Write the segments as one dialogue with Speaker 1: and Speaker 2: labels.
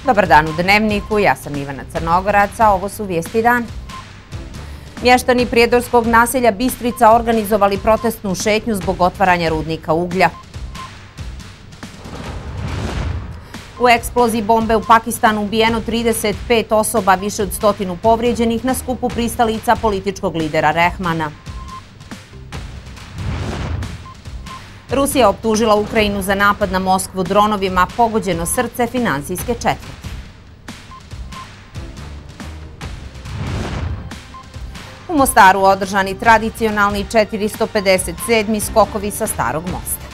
Speaker 1: Dobar dan u Dnevniku, ja sam Ivana Crnogorac, a ovo su vijesti dana. Mještani prijedorskog naselja Bistrica organizovali protestnu šetnju zbog otvaranja rudnika uglja. U eksploziji bombe u Pakistanu ubijeno 35 osoba, više od 100 povrijeđenih na skupu pristalica političkog lidera Rehmana. Rusija optužila Ukrajinu za napad na Moskvu dronovima, pogođeno srce finansijske četvrti. U Mostaru održani tradicionalni 457. skokovi sa Starog mosta.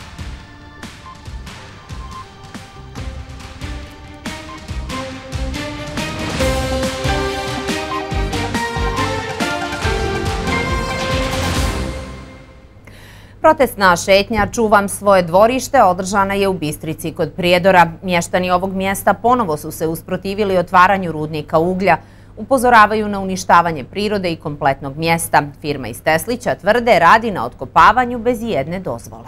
Speaker 1: Protestna šetnja Čuvam svoje dvorište održana je u Bistrici kod Prijedora. Mještani ovog mjesta ponovo su se usprotivili otvaranju rudnika uglja. Upozoravaju na uništavanje prirode i kompletnog mjesta. Firma iz Teslića tvrde radi na otkopavanju bez ijedne dozvole.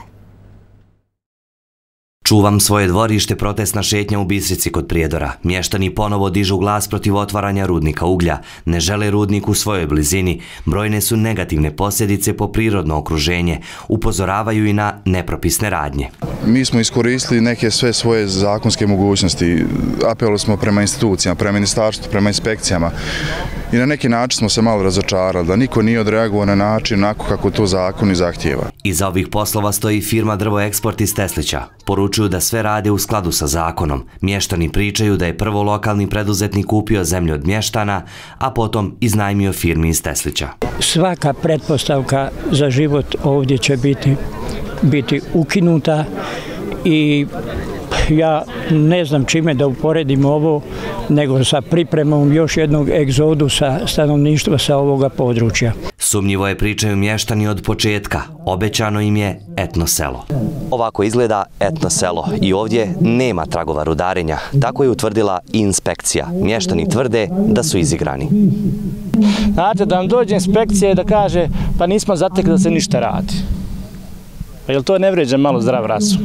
Speaker 2: Čuvam svoje dvorište, protestna šetnja u Bistrici kod Prijedora. Mještani ponovo dižu glas protiv otvaranja rudnika uglja. Ne žele rudnik u svojoj blizini. Brojne su negativne posljedice po prirodno okruženje. Upozoravaju i na nepropisne radnje.
Speaker 3: Mi smo iskoristili neke sve svoje zakonske mogućnosti. Apelovali smo prema institucijama, prema ministarstvu, prema inspekcijama. I na neki način smo se malo razočarali, da niko nije odreagovao na način onako kako to zakon i zahtijeva.
Speaker 2: Iza ovih poslova stoji firma Drvo Eksport iz Teslića. Poručuju da sve rade u skladu sa zakonom. Mještani pričaju da je prvo lokalni preduzetnik kupio zemlju od mještana, a potom iznajmio firmi iz Teslića.
Speaker 4: Svaka pretpostavka za život ovdje će biti ukinuta i ja ne znam čime da uporedim ovo nego sa pripremom još jednog egzodusa stanovništva sa ovoga područja.
Speaker 2: Sumnjivo je, pričaju mještani, od početka. Obećano im je etno selo. Ovako izgleda etno selo i ovdje nema tragova rudarenja. Tako je utvrdila i inspekcija. Mještani tvrde da su izigrani.
Speaker 5: Znate, da vam dođe inspekcija i da kaže pa nismo zatekli da se ništa radi. Pa jel to ne vrijeđa malo zdrav razum?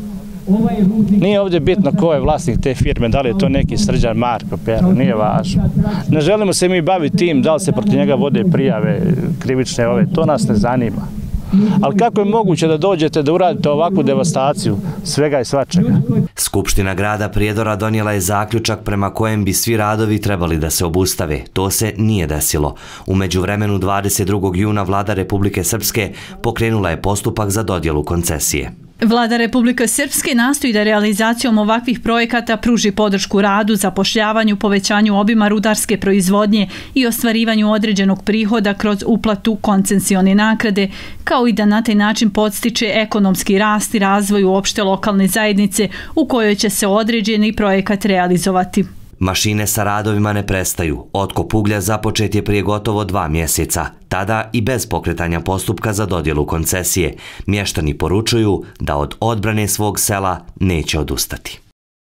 Speaker 5: Nije ovdje bitno ko je vlasnik te firme, da li je to neki Srđan, Marko, Pero, nije važno. Ne želimo se mi baviti tim da li se protiv njega vode prijave, krivične to nas ne zanima. Ali kako je moguće da dođete da uradite ovakvu devastaciju svega i svačega?
Speaker 2: Skupština grada Prijedora donijela je zaključak prema kojem bi svi radovi trebali da se obustave. To se nije desilo. U međuvremenu 22. juna vlada Republike Srpske pokrenula je postupak za dodjelu koncesije.
Speaker 6: Vlada Republike Srpske nastoji da realizacijom ovakvih projekata pruži podršku radu, zapošljavanju, povećanju obima rudarske proizvodnje i ostvarivanju određenog prihoda kroz uplatu koncesione naknade, kao i da na taj način podstiče ekonomski rast i razvoj uopšte lokalne zajednice u kojoj će se određeni projekat realizovati.
Speaker 2: Mašine sa radovima ne prestaju. Otkop uglja započet je prije gotovo 2 mjeseca. Tada i bez pokretanja postupka za dodjelu koncesije. Mještani poručuju da od odbrane svog sela neće odustati.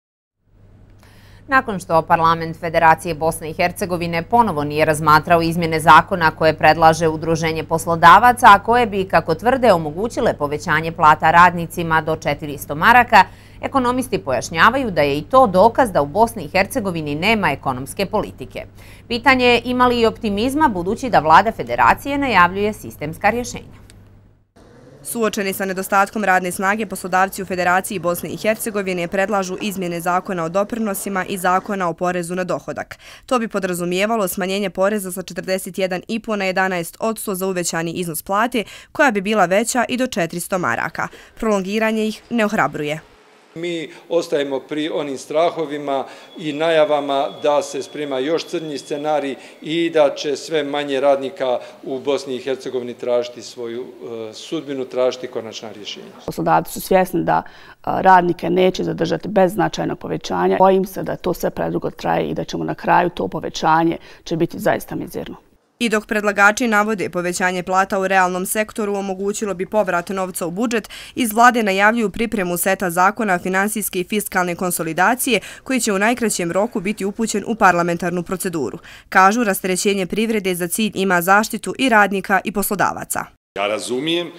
Speaker 1: Nakon što parlament Federacije Bosne i Hercegovine ponovo nije razmatrao izmjene zakona koje predlaže Udruženje poslodavaca, a koje bi, kako tvrde, omogućile povećanje plata radnicima do 400 maraka, ekonomisti pojašnjavaju da je i to dokaz da u Bosni i Hercegovini nema ekonomske politike. Pitanje je ima li i optimizma, budući da vlada Federacije najavljuje sistemska rješenja.
Speaker 7: Suočeni sa nedostatkom radne snage, poslodavci u Federaciji Bosne i Hercegovine predlažu izmjene zakona o doprinosima i zakona o porezu na dohodak. To bi podrazumijevalo smanjenje poreza sa 41,5 na 11% za uvećani iznos plate, koja bi bila veća i do 400 maraka. Prolongiranje ih ne ohrabruje.
Speaker 8: Mi ostajemo pri onim strahovima i najavama da se sprema još crnji scenarij i da će sve manje radnika u Bosni i Hercegovini tražiti svoju sudbinu, tražiti konačna rješenja.
Speaker 9: Poslodavci su svjesni da radnike neće zadržati bez značajnog povećanja. Bojim se da to sve predugo traje i da ćemo na kraju to povećanje će biti zaista mizerno.
Speaker 7: I dok predlagači navode povećanje plata u realnom sektoru omogućilo bi povrat novca u budžet, iz vlade najavljuju pripremu seta zakona finansijske i fiskalne konsolidacije koji će u najkraćem roku biti upućen u parlamentarnu proceduru. Kažu, rasterećenje privrede za cilj ima zaštitu i radnika i poslodavaca.
Speaker 10: Ja razumijem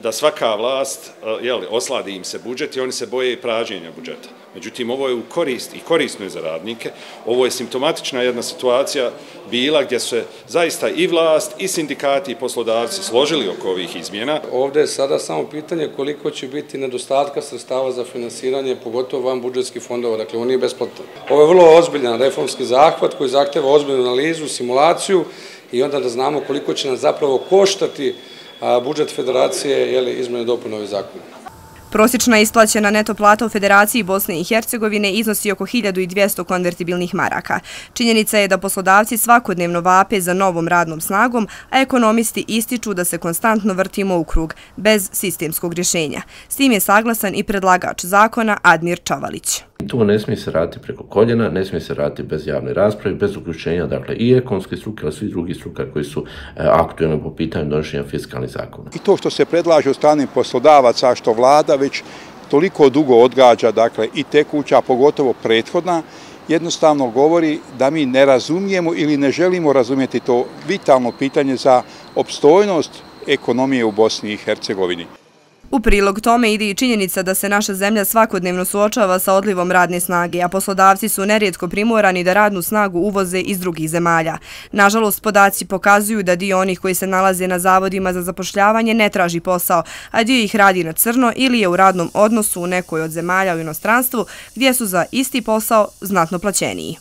Speaker 10: da svaka vlast, osladi im se budžet i oni se boje pražnjenja budžeta. Međutim, ovo je u korist i korisno je za radnike. Ovo je simptomatična jedna situacija bila gdje su zaista i vlast, i sindikati, i poslodavci složili oko ovih izmjena.
Speaker 11: Ovdje je sada samo pitanje koliko će biti nedostatka sredstava za finansiranje, pogotovo van budžetskih fondova, dakle on nije besplatan. Ovo je vrlo ozbiljan reformski zahvat koji zahtjeva ozbiljnu analizu, simulaciju i onda da znamo koliko će nam zapravo koštati budžet federacije izmjene dopune ovih zakona.
Speaker 7: Prosječna isplaćena neto plata u Federaciji Bosne i Hercegovine iznosi oko 1200 konvertibilnih maraka. Činjenica je da poslodavci svakodnevno vape za novom radnom snagom, a ekonomisti ističu da se konstantno vrtimo u krug, bez sistemskog rješenja. S tim je saglasan i predlagač zakona Admir Čavalić.
Speaker 12: To ne smije se raditi preko koljena, ne smije se raditi bez javne rasprave, bez uključenja, dakle, i ekonomske struke, ali svi drugi struka koji su aktualni po pitanju donošenja fiskalnih zakona.
Speaker 13: I to što se predlaže od strane poslodavaca, što vlada već toliko dugo odgađa, dakle, i tekuća, pogotovo prethodna, jednostavno govori da mi ne razumijemo ili ne želimo razumjeti to vitalno pitanje za opstojnost ekonomije u Bosni i Hercegovini.
Speaker 7: U prilog tome ide i činjenica da se naša zemlja svakodnevno suočava sa odlivom radne snage, a poslodavci su nerijetko primorani da radnu snagu uvoze iz drugih zemalja. Nažalost, podaci pokazuju da dio onih koji se nalaze na zavodima za zapošljavanje ne traži posao, a dio ih radi na crno ili je u radnom odnosu u nekoj od zemalja u inostranstvu gdje su za isti posao znatno plaćeniji.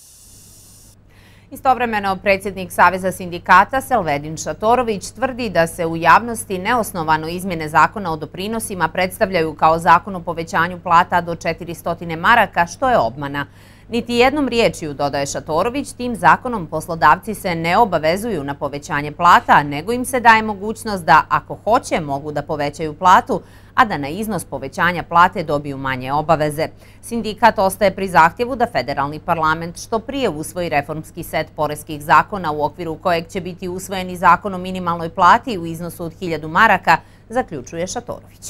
Speaker 1: Istovremeno, predsjednik Saveza sindikata Selvedin Šatorović tvrdi da se u javnosti neosnovano izmjene zakona o doprinosima predstavljaju kao zakon o povećanju plata do 400 maraka, što je obmana. Niti jednom riječju, dodaje Šatorović, tim zakonom poslodavci se ne obavezuju na povećanje plata, nego im se daje mogućnost da, ako hoće, mogu da povećaju platu, a da na iznos povećanja plate dobiju manje obaveze. Sindikat ostaje pri zahtjevu da federalni parlament što prije usvoji reformski set poreskih zakona u okviru kojeg će biti usvojeni zakon o minimalnoj plati u iznosu od 1000 maraka, zaključuje Šatorović.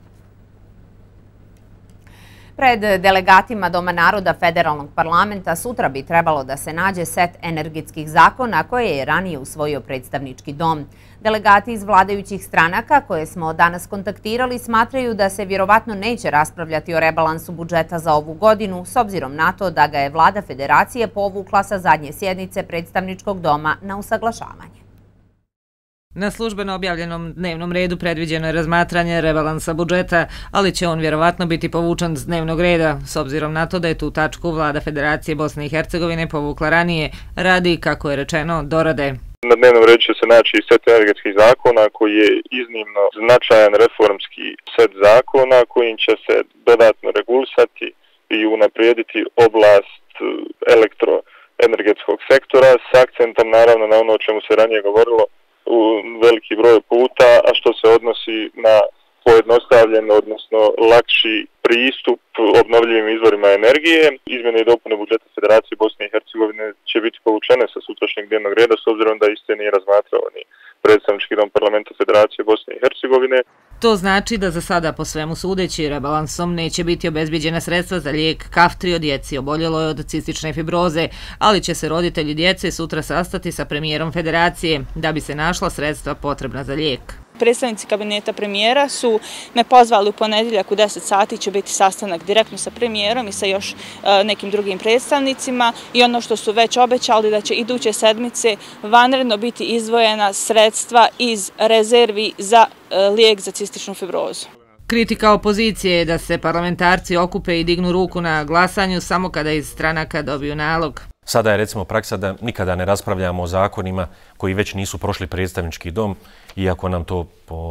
Speaker 1: Pred delegatima Doma naroda federalnog parlamenta sutra bi trebalo da se nađe set energetskih zakona koje je ranije usvojio predstavnički dom. Delegati iz vladajućih stranaka koje smo danas kontaktirali smatraju da se vjerovatno neće raspravljati o rebalansu budžeta za ovu godinu s obzirom na to da ga je vlada federacije povukla sa zadnje sjednice predstavničkog doma na usaglašavanje.
Speaker 14: Na službeno objavljenom dnevnom redu predviđeno je razmatranje rebalansa budžeta, ali će on vjerovatno biti povučen s dnevnog reda, s obzirom na to da je tu tačku vlada Federacije Bosne i Hercegovine povukla ranije, radi, kako je rečeno, dorade.
Speaker 15: Na dnevnom redu će se naći set energetskih zakona koji je iznimno značajan reformski set zakona kojim će se dodatno regulisati i unaprijediti oblast elektroenergetskog sektora s akcentom naravno na ono o čemu se ranije govorilo u veliki broj puta, a što se odnosi na pojednostavljen, odnosno lakši pristup obnovljivim izvorima energije. Izmjene i dopune budžeta Federacije Bosne i Hercegovine će biti povučene sa sutrašnjeg dnevnog reda s obzirom da iste nije razmatrao ni predstavnički dom parlamenta Federacije Bosne i Hercegovine.
Speaker 14: To znači da za sada po svemu sudeći rebalansom neće biti obezbijeđena sredstva za lijek Kaftrio djeci oboljeloj od cistične fibroze, ali će se roditelji djece sutra sastati sa premijerom Federacije da bi se našla sredstva potrebna za lijek.
Speaker 16: Predstavnici kabineta premijera su me pozvali u ponedjeljak u 10 sati, će biti sastanak direktno sa premijerom i sa još nekim drugim predstavnicima i ono što su već obećali da će iduće sedmice vanredno biti izdvojena sredstva iz rezervi za lijek za cističnu fibrozu.
Speaker 14: Kritika opozicije je da se parlamentarci okupe i dignu ruku na glasanju samo kada iz stranaka dobiju nalog.
Speaker 17: Sada je recimo praksa da nikada ne raspravljamo o zakonima koji već nisu prošli predstavnički dom, iako nam to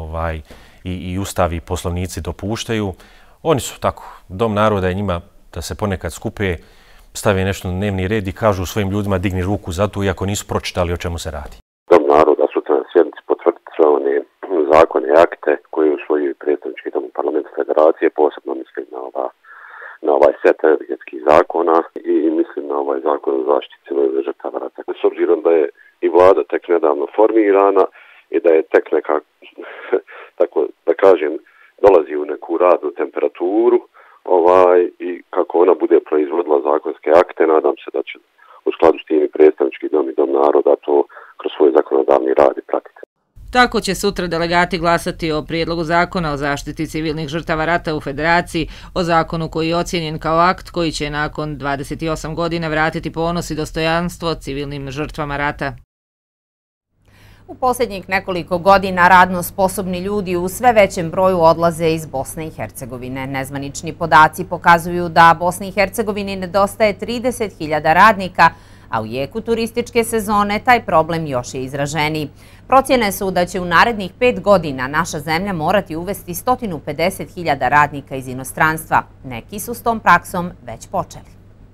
Speaker 17: i ustavi i poslovnici dopuštaju. Oni su tako, dom naroda je njima da se ponekad skupe, stave nešto na dnevni red i kažu svojim ljudima digni ruku za to, iako nisu pročitali o čemu se radi.
Speaker 18: Dom naroda sutra na sjednici potvrditi sve one zakone i akte koji usvojuju predstavnički dom parlamenta Federacije, posebno mislim na ovaj set energetskih zakona i mislim na ovaj zakon o zaštiti civilnih žrtava rata. S obzirom da je i vlada tek nedavno formirana i da je tek neka, tako da kažem, dolazi u neku radnu temperaturu i kako ona bude proizvodila zakonske akte, nadam se da će u skladu s tim i predstavnički dom i dom naroda to kroz svoj zakonodavni rad i pratiti.
Speaker 14: Tako će sutra delegati glasati o prijedlogu zakona o zaštiti civilnih žrtava rata u Federaciji, o zakonu koji je ocijenjen kao akt koji će nakon 28 godina vratiti ponos i dostojanstvo civilnim žrtvama rata.
Speaker 1: U posljednjih nekoliko godina radno sposobni ljudi u sve većem broju odlaze iz Bosne i Hercegovine. Nezvanični podaci pokazuju da Bosni i Hercegovini nedostaje 30.000 radnika, a u jeku turističke sezone taj problem još je izraženiji. Procjene su da će u narednih 5 godina naša zemlja morati uvesti 150.000 radnika iz inostranstva. Neki su s tom praksom već počeli.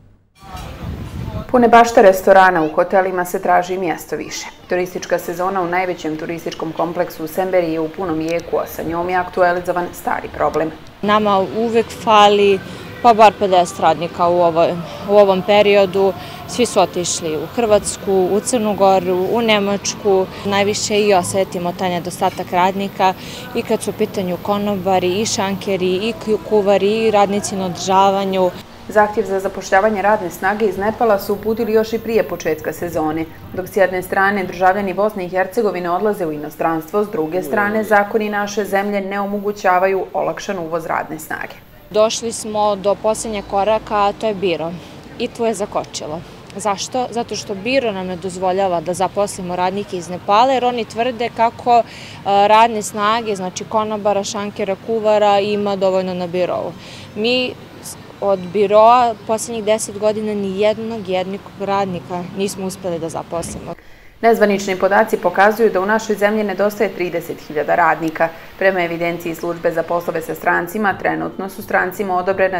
Speaker 19: Pune bašte restorana, u hotelima se traži mjesto više. Turistička sezona u najvećem turističkom kompleksu u Semberi je u punom jeku, a sa njom je aktualizovan stari problem.
Speaker 20: Nama uvek fali pa bar 50 radnika u ovom periodu. Svi su otišli u Hrvatsku, u Crnu Goru, u Nemačku. Najviše i osetimo taj nedostatak radnika i kad su u pitanju konobari, i šankeri, i kuvari, i radnici na održavanju.
Speaker 19: Zahtjev za zapošljavanje radne snage iz Nepala su uputili još i prije početka sezone. Dok s jedne strane državljani Bosne i Hercegovine odlaze u inostranstvo, s druge strane zakoni naše zemlje ne omogućavaju olakšan uvoz radne snage.
Speaker 20: Došli smo do posljednjeg koraka, a to je biro. I tu je zakočilo. Zašto? Zato što biro nam ne dozvoljava da zaposlimo radnike iz Nepala, jer oni tvrde kako radne snage, znači konobara, šankera, kuvara, ima dovoljno na birovu. Mi od biroa posljednjih 10 godina ni jednog radnika nismo uspjeli da zaposlimo.
Speaker 19: Nezvanični podaci pokazuju da u našoj zemlji nedostaje 30.000 radnika. Prema evidenciji službe za poslove sa strancima, trenutno su strancima odobrena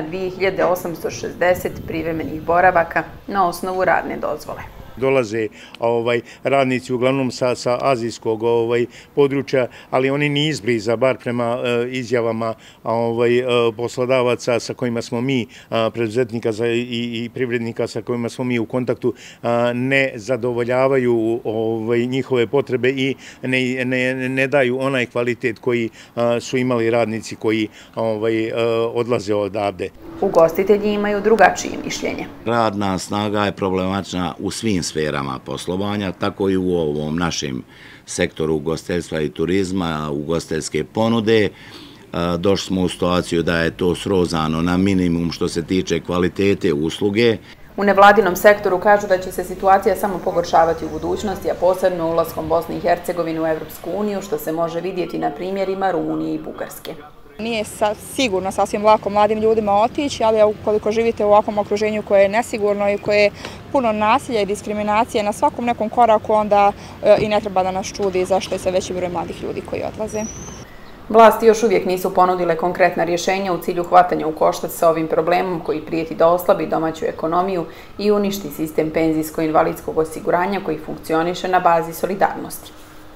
Speaker 19: 2860 privremenih boravaka na osnovu radne dozvole.
Speaker 21: Dolaze radnici uglavnom sa azijskog područja, ali oni ni izbliza, bar prema izjavama poslodavaca sa kojima smo mi, preduzetnika i privrednika sa kojima smo mi u kontaktu, ne zadovoljavaju njihove potrebe i ne daju onaj kvalitet koji su imali radnici koji odlaze odavde.
Speaker 19: Ugostitelji imaju drugačije mišljenje.
Speaker 22: Radna snaga je problematična u svim sferama poslovanja, tako i u ovom našem sektoru ugostiteljstva i turizma, ugostiteljske ponude. Došli smo u situaciju da je to srozano na minimum što se tiče kvalitete usluge.
Speaker 19: U nevladinom sektoru kažu da će se situacija samo pogoršavati u budućnosti, a posebno ulaskom Bosne i Hercegovine u Evropsku uniju, što se može vidjeti na primjerima Rumunije i Bugarske.
Speaker 23: Nije sigurno sasvim lako mladim ljudima otići, ali ukoliko živite u ovakvom okruženju koje je nesigurno i koje je puno nasilja i diskriminacije na svakom nekom koraku, onda i ne treba da nas čudi zašto je sve veći broj mladih ljudi koji odlaze.
Speaker 19: Vlasti još uvijek nisu ponudile konkretna rješenja u cilju hvatanja u koštac sa ovim problemom koji prijeti da oslabi domaću ekonomiju i uništi sistem penzijsko-invalidskog osiguranja koji funkcioniše na bazi solidarnosti.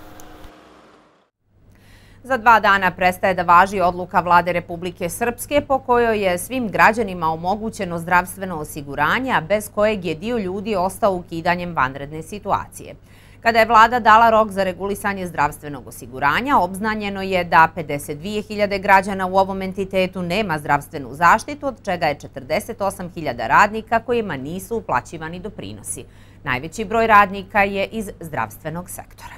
Speaker 1: Za 2 dana prestaje da važi odluka Vlade Republike Srpske po kojoj je svim građanima omogućeno zdravstveno osiguranje, a bez kojeg je dio ljudi ostao ukidanjem vanredne situacije. Kada je vlada dala rok za regulisanje zdravstvenog osiguranja, obznanjeno je da 52.000 građana u ovom entitetu nema zdravstvenu zaštitu, od čega je 48.000 radnika kojima nisu uplaćivani doprinosi. Najveći broj radnika je iz zdravstvenog sektora.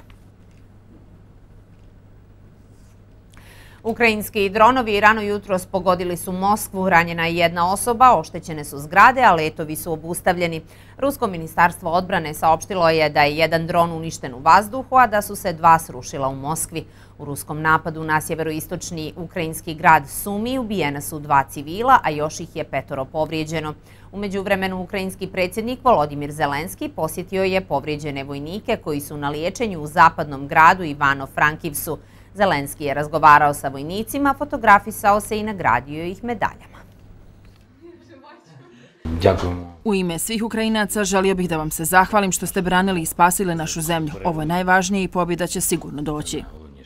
Speaker 1: Ukrajinski dronovi rano jutros pogodili su Moskvu, ranjena je jedna osoba, oštećene su zgrade, a letovi su obustavljeni. Rusko ministarstvo odbrane saopštilo je da je jedan dron uništen u vazduhu, a da su se 2 srušila u Moskvi. U ruskom napadu na sjeveroistočni ukrajinski grad Sumi ubijena su 2 civila, a još ih je 5 povrijeđeno. U međuvremenu ukrajinski predsjednik Volodimir Zelenski posjetio je povrijeđene vojnike koji su na liječenju u zapadnom gradu Ivano-Frankivsu. Zelenski je razgovarao sa vojnicima, fotografisao se i nagradio ih medaljama.
Speaker 24: U ime svih Ukrajinaca želio bih da vam se zahvalim što ste branili i spasili našu zemlju. Ovo je najvažnije i pobjeda će sigurno doći.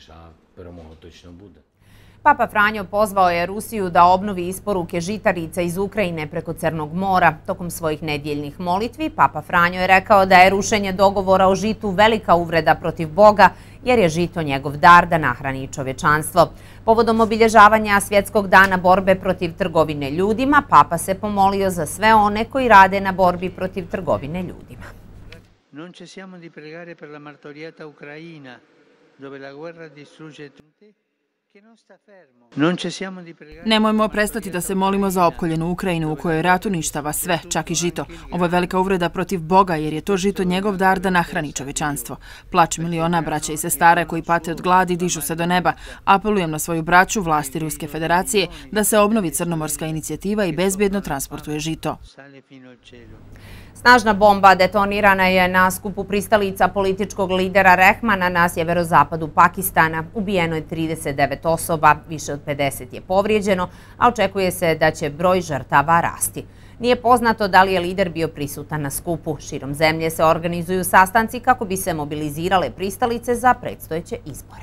Speaker 1: Papa Franjo pozvao je Rusiju da obnovi isporuke žitarica iz Ukrajine preko Crnog mora. Tokom svojih nedjeljnih molitvi, Papa Franjo je rekao da je rušenje dogovora o žitu velika uvreda protiv Boga, jer je žito njegov dar da nahrani čovečanstvo. Povodom obilježavanja Svjetskog dana borbe protiv trgovine ljudima, Papa se pomolio za sve one koji rade na borbi protiv trgovine ljudima.
Speaker 25: Non cessiamo di pregare per la martoriata Ucraina,
Speaker 24: Nemojmo prestati da se molimo za opkoljenu Ukrajinu u kojoj rat uništava sve, čak i žito. Ovo je velika uvreda protiv Boga jer je to žito njegov dar da nahrani čovečanstvo. Plač miliona braća i sestara koji pate od gladi dižu se do neba. Apelujem na svoju braću, vlasti Ruske federacije, da se obnovi crnomorska inicijativa i bezbjedno transportuje žito.
Speaker 1: Snažna bomba detonirana je na skupu pristalica političkog lidera Rehmana na sjeverozapadu Pakistana. Ubijeno je 39 osoba, više od 50 je povrijeđeno, a očekuje se da će broj žrtava rasti. Nije poznato da li je lider bio prisutan na skupu. Širom zemlje se organizuju sastanci kako bi se mobilizirale pristalice za predstojeće izbore.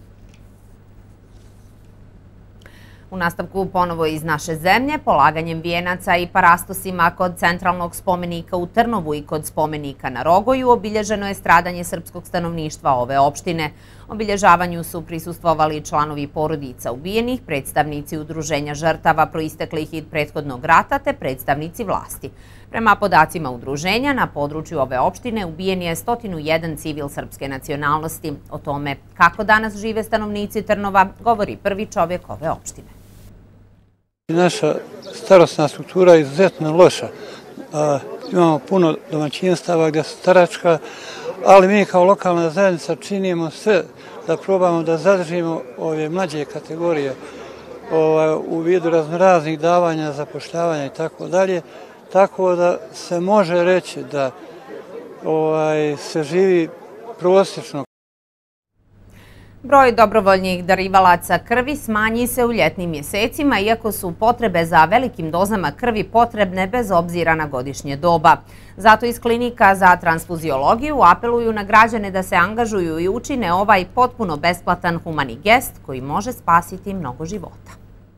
Speaker 1: U nastavku ponovo iz naše zemlje, polaganjem vijenaca i parastosima kod centralnog spomenika u Trnovu i kod spomenika na Rogoju obilježeno je stradanje srpskog stanovništva ove opštine. Obilježavanju su prisustvovali članovi porodica ubijenih, predstavnici udruženja žrtava proisteklih iz prethodnog rata te predstavnici vlasti. Prema podacima udruženja, na području ove opštine ubijen je 101 civil srpske nacionalnosti. O tome kako danas žive stanovnici Trnova govori prvi čovjek ove opštine.
Speaker 3: Naša starosna struktura je izuzetno loša. Imamo puno domaćinstava gdje su staračka, ali mi kao lokalna zajednica činimo sve da probamo da zadržimo ove mlađe kategorije u vidu raznoraznih davanja, zapošljavanja i tako dalje. Tako da se može reći da se živi prosječno.
Speaker 1: Broj dobrovoljnih darivalaca krvi smanji se u ljetnim mjesecima, iako su potrebe za velikim dozama krvi potrebne bez obzira na godišnje doba. Zato iz klinika za transfuziologiju apeluju na građane da se angažuju i učine ovaj potpuno besplatan humani gest koji može spasiti mnogo života.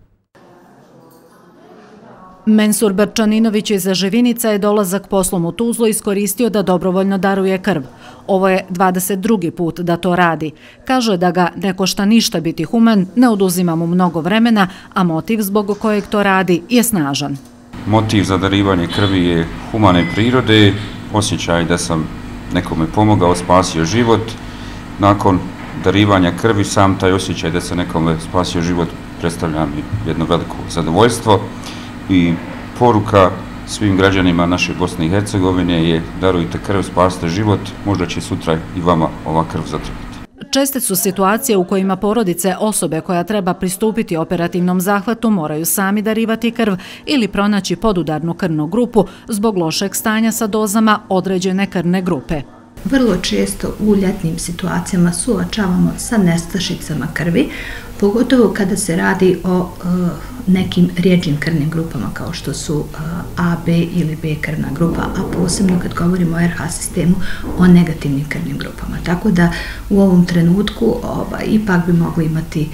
Speaker 4: Mensur Brčaninović iz Živinica je dolazak poslom u Tuzlu iskoristio da dobrovoljno daruje krv. Ovo je 22. put da to radi. Kaže da ga ne košta ništa biti human, ne oduzima mu mnogo vremena, a motiv zbog kojeg to radi je snažan.
Speaker 5: Motiv za darivanje krvi je humane prirode, osjećaj da sam nekome pomogao, spasio život. Nakon darivanja krvi sam taj osjećaj da se nekome spasio život predstavlja mi jedno veliko zadovoljstvo. I poruka svim građanima naše Bosne i Hercegovine je darujte krv, spasite život, možda će sutra i vama ova krv zatrebati.
Speaker 4: Česte su situacije u kojima porodice osobe koja treba pristupiti operativnom zahvatu moraju sami darivati krv ili pronaći podudarnu krvnu grupu zbog lošeg stanja sa dozama određene krvne grupe.
Speaker 6: Vrlo često u ljetnim situacijama suočavamo sa nestašicama krvi, pogotovo kada se radi o nekim rijeđim krvnim grupama kao što su A, B ili B krvna grupa, a posebno kad govorimo o RH sistemu o negativnim krvnim grupama. Tako da u ovom trenutku ipak bi mogli imati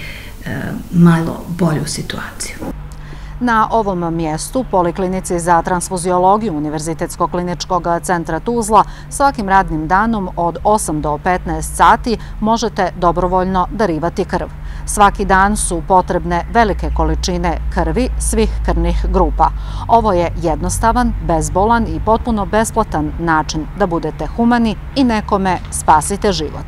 Speaker 6: malo bolju situaciju.
Speaker 4: Na ovom mjestu, Poliklinici za transfuziologiju Univerzitetskog kliničkog centra Tuzla, svakim radnim danom od 8 do 15 sati možete dobrovoljno darivati krv. Svaki dan su potrebne velike količine krvi svih krvnih grupa. Ovo je jednostavan, bezbolan i potpuno besplatan način da budete humani i nekome spasite život.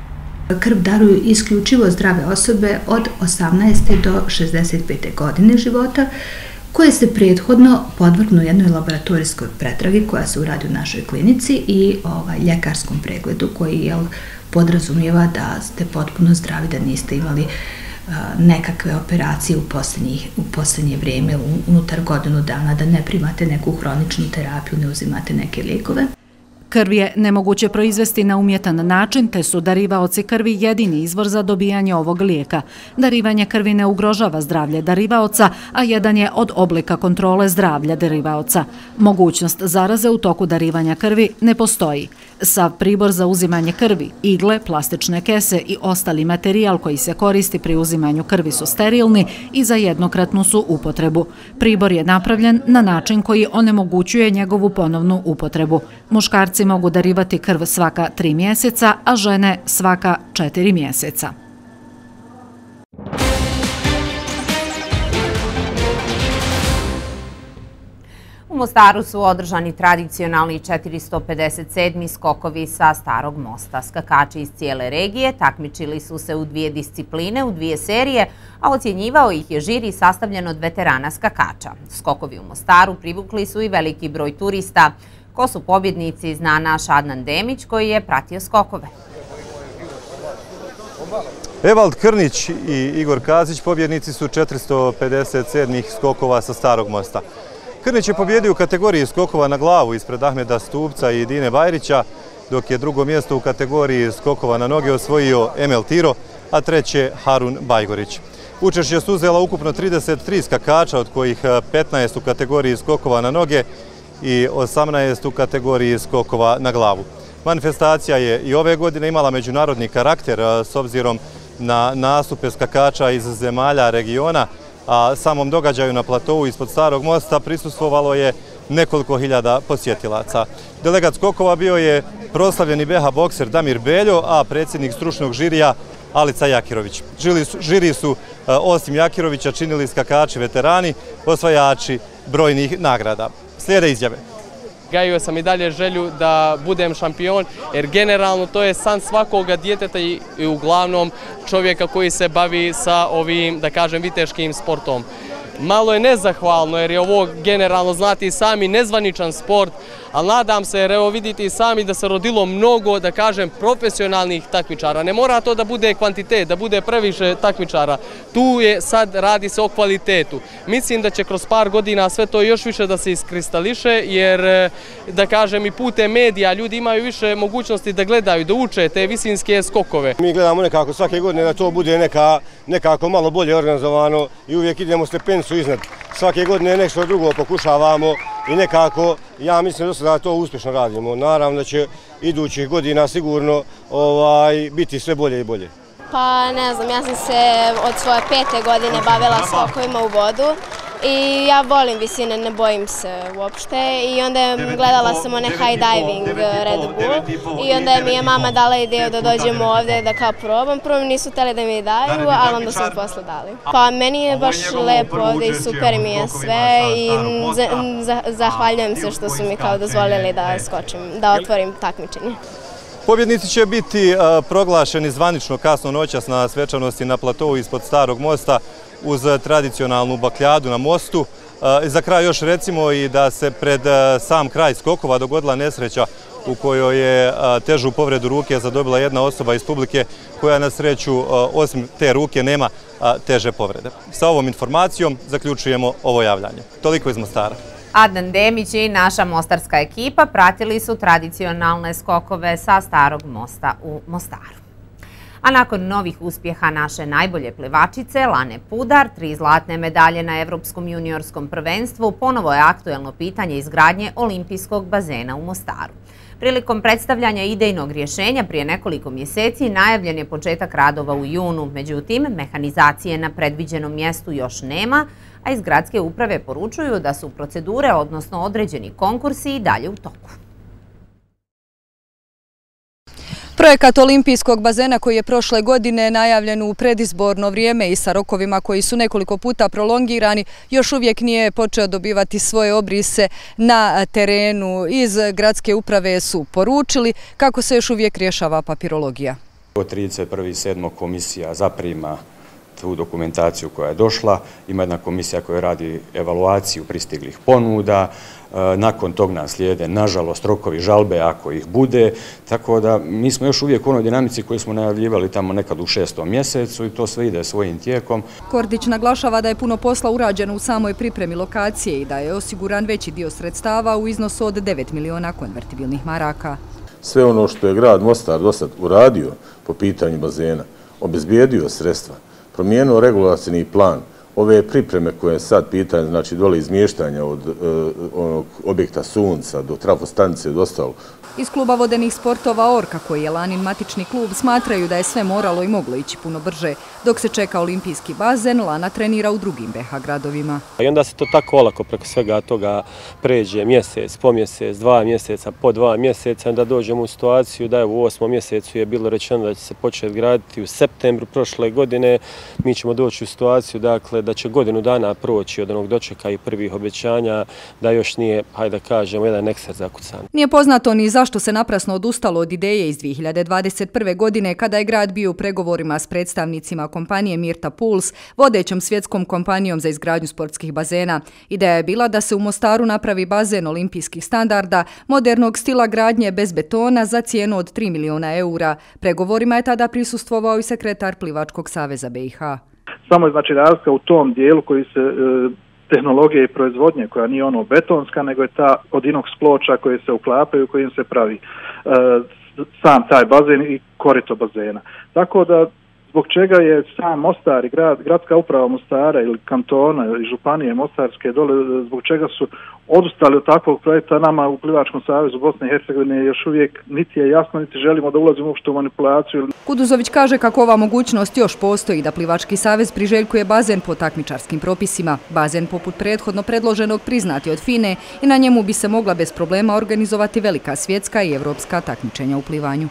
Speaker 6: Krv daruju isključivo zdrave osobe od 18. do 65. godine života, koje se prethodno podvrgnu jednoj laboratorijskoj pretragi koja se uradi u našoj klinici i ljekarskom pregledu koji podrazumijeva da ste potpuno zdravi, da niste imali nekakve operacije u posljednje vrijeme, unutar godinu dana, da ne primate neku hroničnu terapiju, ne uzimate neke lijekove.
Speaker 4: Krv je nemoguće proizvesti na umjetan način, te su darivaoci krvi jedini izvor za dobijanje ovog lijeka. Darivanje krvi ne ugrožava zdravlje darivaoca, a jedan je od oblika kontrole zdravlja darivaoca. Mogućnost zaraze u toku darivanja krvi ne postoji. Sav pribor za uzimanje krvi, igle, plastične kese i ostali materijal koji se koristi pri uzimanju krvi su sterilni i za jednokratnu su upotrebu. Pribor je napravljen na način koji onemogućuje njegovu ponovnu upotrebu. Muškarci mogu darivati krv svaka 3 mjeseca, a žene svaka 4 mjeseca.
Speaker 1: U U Mostaru su održani tradicionalni 457. skokovi sa Starog mosta. Skakači iz cijele regije takmičili su se u 2 discipline, u 2 serije, a ocjenjivao ih je žiri sastavljen od veterana skakača. Skokovi u Mostaru privukli su i veliki broj turista. Ko su pobjednici, zna naš Adnan Demić koji je pratio skokove.
Speaker 2: Evald Krnić i Igor Kazić pobjednici su 457. skokova sa Starog mosta. Krnić je pobjedio u kategoriji skokova na glavu ispred Ahmeda Stupca i Dine Bajrića, dok je drugo mjesto u kategoriji skokova na noge osvojio Emel Tiro, a treće Harun Bajgorić. Učešće su uzela ukupno 33 skakača, od kojih 15 u kategoriji skokova na noge i 18 u kategoriji skokova na glavu. Manifestacija je i ove godine imala međunarodni karakter s obzirom na nastupe skakača iz zemalja regiona, a samom događaju na platovu ispod Starog mosta prisustvovalo je nekoliko hiljada posjetilaca. Delegat skokova bio je proslavljeni BH bokser Damir Beljo, a predsjednik stručnog žirija Alica Jakirović. Žiri su osim Jakirovića činili skakači veterani, osvajači brojnih nagrada. Slijede izjave.
Speaker 8: Gajio sam i dalje želju da budem šampion, jer generalno to je san svakoga djeteta i uglavnom čovjeka koji se bavi sa ovim, da kažem, viteškim sportom. Malo je nezahvalno jer je ovo generalno, znate i sami, nezvaničan sport, ali nadam se, jer evo vidite i sami da se rodilo mnogo, da kažem, profesionalnih takmičara. Ne mora to da bude kvantitet, da bude previše takmičara. Tu je sad, radi se o kvalitetu. Mislim da će kroz par godina sve to još više da se iskristališe, jer, da kažem, i putem medija ljudi imaju više mogućnosti da gledaju, da uče te visinske skokove.
Speaker 9: Mi gledamo nekako svake godine da to bude nekako malo bolje organizovano i uvijek idemo stepencu iznad. Svake godine nešto drugo pokušavamo i nekako, ja mislim da to uspješno radimo. Naravno da će idućih godina sigurno biti sve bolje i bolje.
Speaker 10: Pa ne znam, ja sam se od svoje 5. godine bavila skokovima u vodu i ja volim visine, ne bojim se uopšte i onda gledala sam one high diving Red Bull i onda mi je mama dala ideju da dođemo ovdje da kao probam. Prvo nisu htjeli da mi daju, ali onda su mi posle dali. Pa meni je baš lepo ovdje i super mi je sve i zahvaljujem se što su mi kao dozvolili da skočim, da otvorim takmičenje.
Speaker 2: Pobjednici će biti proglašeni zvanično kasno noćas na svečanosti na platovu ispod Starog mosta uz tradicionalnu bakljadu na mostu. Za kraj još recimo i da se pred sam kraj skokova dogodila nesreća u kojoj je težu povredu ruke zadobila jedna osoba iz publike koja na sreću osim te ruke nema teže povrede. Sa ovom informacijom zaključujemo ovo javljanje. Toliko iz Mostara.
Speaker 1: Adnan Demić i naša mostarska ekipa pratili su tradicionalne skokove sa Starog mosta u Mostaru. A nakon novih uspjeha naše najbolje plivačice, Lane Pudar, 3 zlatne medalje na Evropskom juniorskom prvenstvu, ponovo je aktuelno pitanje izgradnje olimpijskog bazena u Mostaru. Prilikom predstavljanja idejnog rješenja prije nekoliko mjeseci najavljen je početak radova u junu, međutim, mehanizacije na predviđenom mjestu još nema, a iz gradske uprave poručuju da su procedure, odnosno određeni konkursi, i dalje u toku.
Speaker 25: Projekat olimpijskog bazena koji je prošle godine najavljen u predizborno vrijeme i sa rokovima koji su nekoliko puta prolongirani, još uvijek nije počeo dobivati svoje obrise na terenu. Iz gradske uprave su poručili kako se još uvijek rješava papirologija.
Speaker 26: Od 31.7. komisija zaprima tu dokumentaciju koja je došla. Ima jedna komisija koja radi evaluaciju pristiglih ponuda. Nakon tog nas slijede, nažalost, rokovi žalbe ako ih bude. Tako da mi smo još uvijek u onoj dinamici koju smo najavljivali tamo nekad u 6. mjesecu i to sve ide svojim tijekom.
Speaker 25: Kordić naglašava da je puno posla urađeno u samoj pripremi lokacije i da je osiguran veći dio sredstava u iznosu od 9 miliona konvertibilnih maraka.
Speaker 27: Sve ono što je grad Mostar do sad uradio po pitanju bazena, obezbijedio sredstva, promijenio regulacijni plan, ove pripreme koje je sad pitanje, znači dole izmještanja od onog objekta Sunca do trafostanice i ostalo,
Speaker 25: Iz kluba vodenih sportova Orka, koji je Lanin matični klub, smatraju da je sve moralo i moglo ići puno brže. Dok se čeka olimpijski bazen, Lana trenira u drugim BH gradovima.
Speaker 7: I onda se to tako olako preko svega toga pređe mjesec, po mjesec, 2 mjeseca, po 2 mjeseca, onda dođemo u situaciju da je u 8. mjesecu je bilo rečeno da će se početi graditi u septembru prošle godine. Mi ćemo doći u situaciju dakle, da će godinu dana proći od onog dočeka i prvih obećanja, da još nije, hajde da kažemo, jedan ekser zakucan.
Speaker 25: Nije poznato ni zašto se naprasno odustalo od ideje iz 2021. godine kada je grad bio u pregovorima s predstavnicima kompanije Mirta Puls, vodećom svjetskom kompanijom za izgradnju sportskih bazena. Ideja je bila da se u Mostaru napravi bazen olimpijskih standarda, modernog stila gradnje bez betona za cijenu od 3 miliona eura. Pregovorima je tada prisustvovao i sekretar Plivačkog saveza BiH.
Speaker 11: Samo je znači razlika u tom dijelu koji se tehnologije i proizvodnje koja nije ono betonska, nego je ta od inox ploča koje se uklapaju, kojim se pravi sam taj bazen i korito bazena. Tako da zbog čega je sam Mostar i gradska uprava Mostara ili kantona i županije Mostarske dole, zbog čega su odustali od takvog projekta, nama u Plivačkom savezu Bosne i Hercegovine još uvijek niti je jasno, niti želimo da ulazimo uopšte u manipulaciju.
Speaker 25: Kuduzović kaže kako ova mogućnost još postoji, da Plivački savez priželjkuje bazen po takmičarskim propisima. Bazen poput prethodno predloženog priznati od FINE i na njemu bi se mogla bez problema organizovati velika svjetska i evropska takmičenja u plivanju.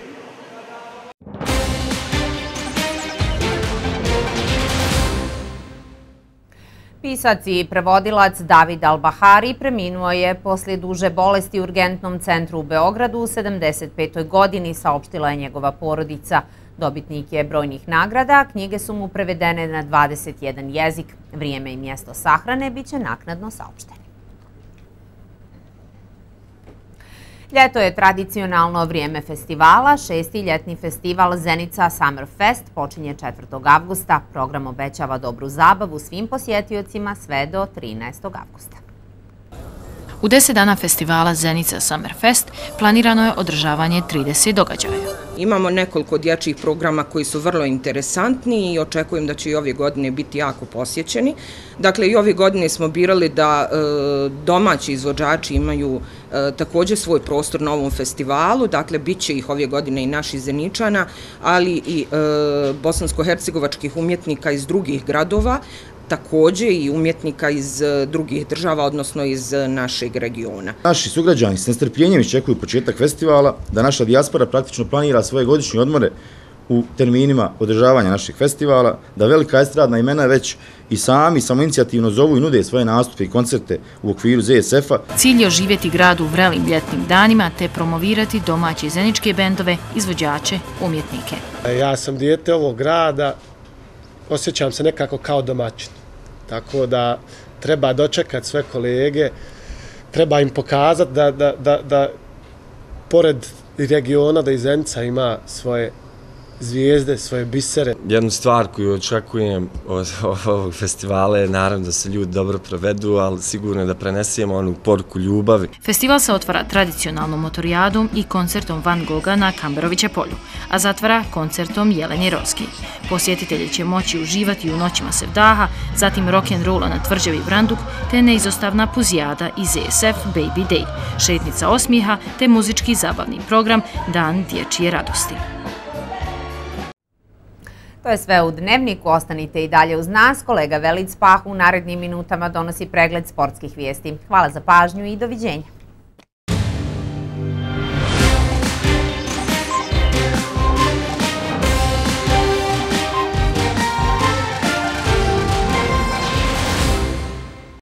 Speaker 1: Pisac i prevodilac David Al-Bahari preminuo je poslije duže bolesti u urgentnom centru u Beogradu u 75. godini, saopštila je njegova porodica. Dobitnik je brojnih nagrada, knjige su mu prevedene na 21 jezik. Vrijeme i mjesto sahrane biće naknadno saopšteni. Ljeto je tradicionalno vrijeme festivala. 6. ljetni festival Zenica Summer Fest počinje 4. avgusta. Program obećava dobru zabavu svim posjetiocima sve do 13. avgusta.
Speaker 12: U 10 dana festivala Zenica Summer Fest planirano je održavanje 30 događaja.
Speaker 13: Imamo nekoliko dječjih programa koji su vrlo interesantni i očekujem da će i ove godine biti jako posjećeni. Dakle, i ove godine smo birali da domaći izvođači imaju također svoj prostor na ovom festivalu. Dakle, bit će ih ove godine i naši Zeničana, ali i bosansko-hercegovačkih umjetnika iz drugih gradova, također i umjetnika iz drugih država, odnosno iz našeg regiona.
Speaker 15: Naši sugrađani s nestrpljenjem iščekuju početak festivala, da naša dijaspora praktično planira svoje godišnje odmore u terminima održavanja našeg festivala, da velika estradna imena već i sami samoinicijativno zovu i nude svoje nastupe i koncerte u okviru ZSF-a.
Speaker 12: Cilj je oživjeti grad u vrelim ljetnim danima te promovirati domaće zeničke bendove, izvođače, umjetnike.
Speaker 16: Ja sam dijete ovog grada, osjećam se nekako kao domaćin. Tako da treba dočekati sve kolege, treba im pokazati da pored regiona, da i Zenica ima svoje zvijezde, svoje bisere.
Speaker 17: Jednu stvar koju očekujem od ovog festivala je naravno da se ljudi dobro provedu, ali sigurno je da prenesemo onu poruku ljubavi.
Speaker 12: Festival se otvara tradicionalnom motorijadom i koncertom Van Gogha na Kamberoviće polju, a zatvara koncertom Jeleni Roski. Posjetitelji će moći uživati u noćima Sevdaha, zatim rock'n'rolla na tvrđavi Vranduk, te neizostavna puzijada i ZSF Baby Day, šetnica osmijeha, te muzički zabavni program Dan dječje radosti.
Speaker 1: To je sve u Dnevniku. Ostanite i dalje uz nas. Kolega Velid Spah u narednim minutama donosi pregled sportskih vijesti. Hvala za pažnju i doviđenja.